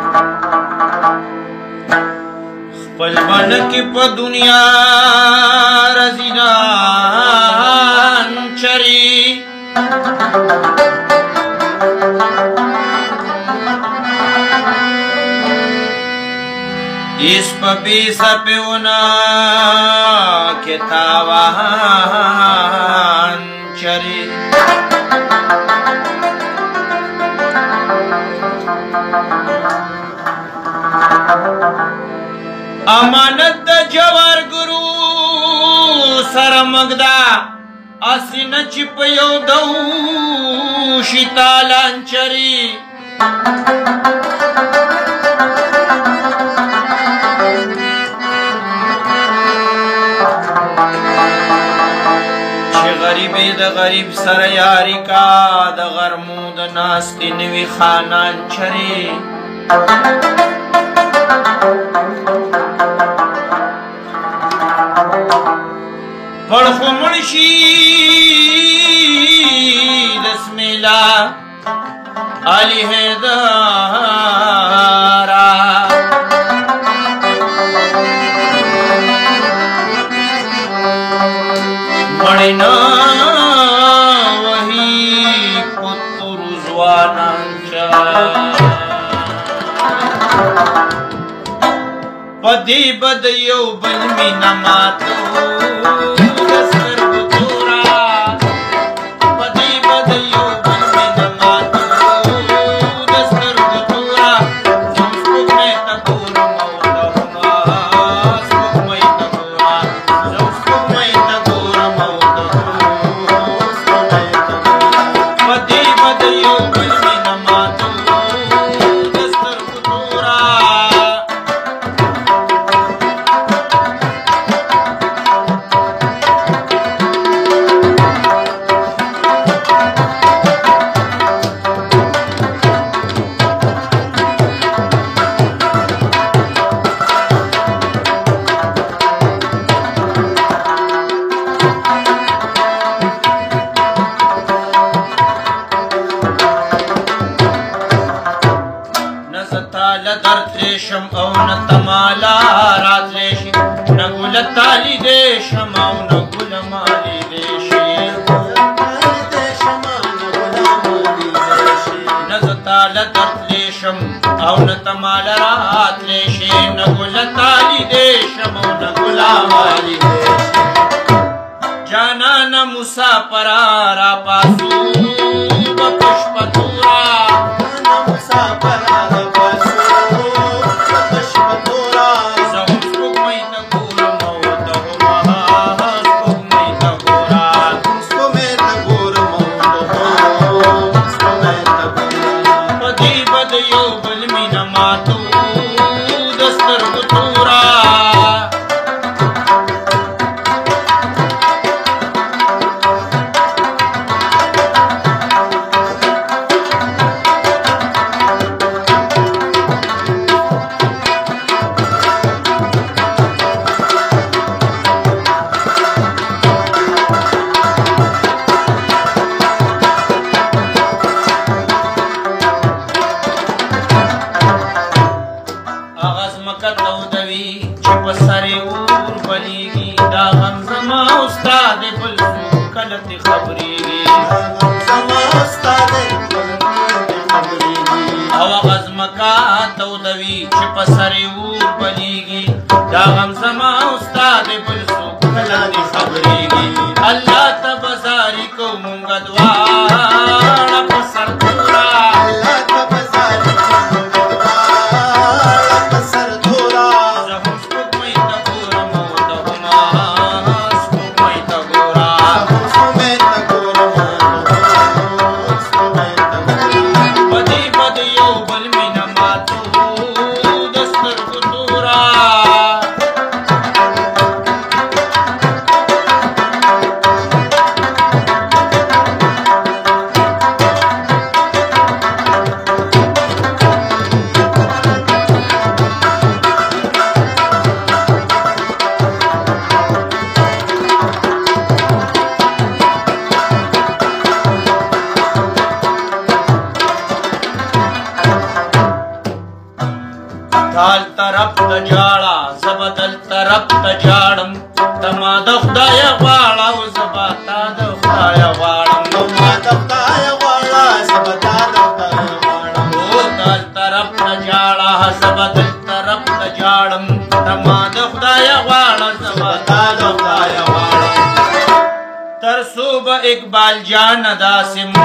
خپل بن کی په دنیا رزیدان چری اس په بیسا پیونا کې تاوان چری امانت د جوار ګرو سره مګدا اسینه چې په یو دو شیطالان چری چې غریبې د غریب سره یاري کا د غرمو د ناستې نوي خانان چری پړخو منشي دسمیلا علی حیدارا مړینا وہی پتر زوانانچا پدی بد یو بل مینا ماتو درتشم او نتمالا راتلشی نگول تالی دیشم او نگول مالی دیشی نزتال درتشم او نتمالا راتلشی نگول تالی دیشم او نگول مالی دیشی جانان مسافرا را پاسو بپشپتورا دال طرف ته جاړه زه به دل طرف ته جاړم ته ما د خدایه غواړه او زه به تا د خدایه غواړم دال طرف ته جاړه زه به دل طرف ته جاړم ته ما د خدایه غواړه زه به تا د خدایه غواړم تر صبح اقبال جان داسې